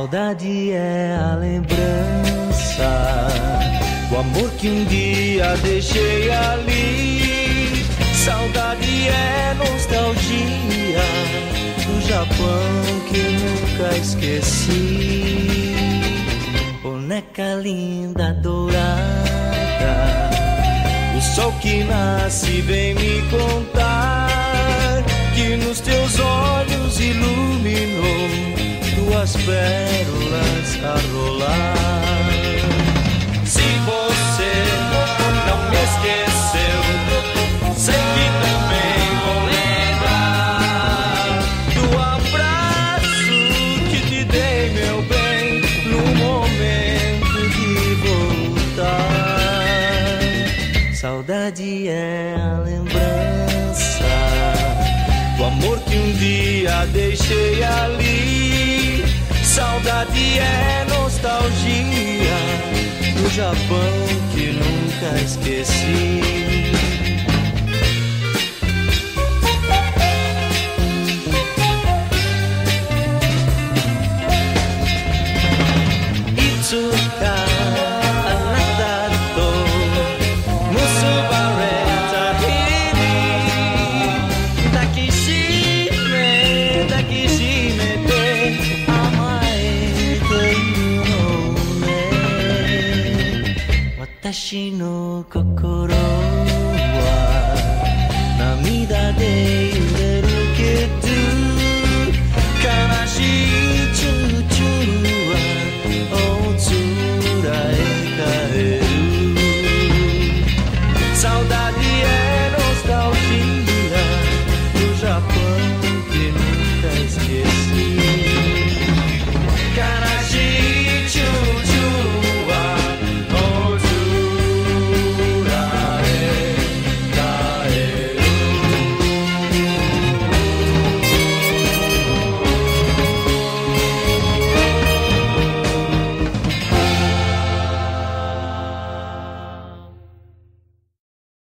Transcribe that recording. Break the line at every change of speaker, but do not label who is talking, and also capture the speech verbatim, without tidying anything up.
Saudade é a lembrança do amor que um dia deixei ali. Saudade é nostalgia do Japão que nunca esqueci. Boneca linda dourada, o sol que nasce vem me contar que nos teus olhos iluminou duas pérolas a rolar. Se você não me esqueceu, sei que também vou lembrar do abraço que te dei, meu bem, no momento de voltar. Saudade é a lembrança do amor que um dia deixei ali. Saudade é nostalgia do Japão que nunca esqueci. Itsuka anata to musubareta hiri dakishime dakishimete amae to iu no ne watashi no kokoro